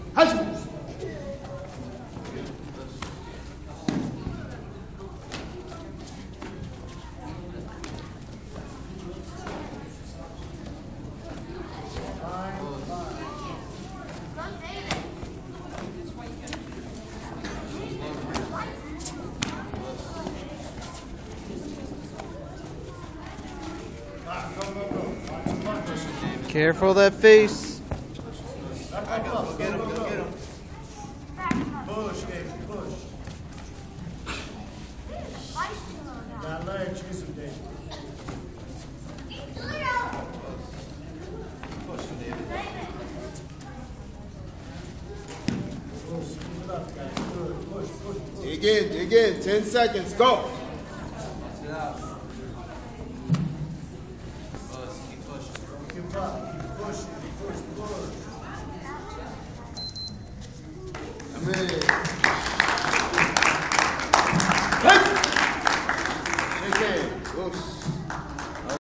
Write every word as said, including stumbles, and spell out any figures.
Careful that face. Go get him, go get him. Push, David, push. That leg, choose him, David. Push him, David. Push, keep it up, guys. Good, push, push, push. Dig in, dig in. Ten seconds, go. Keep up.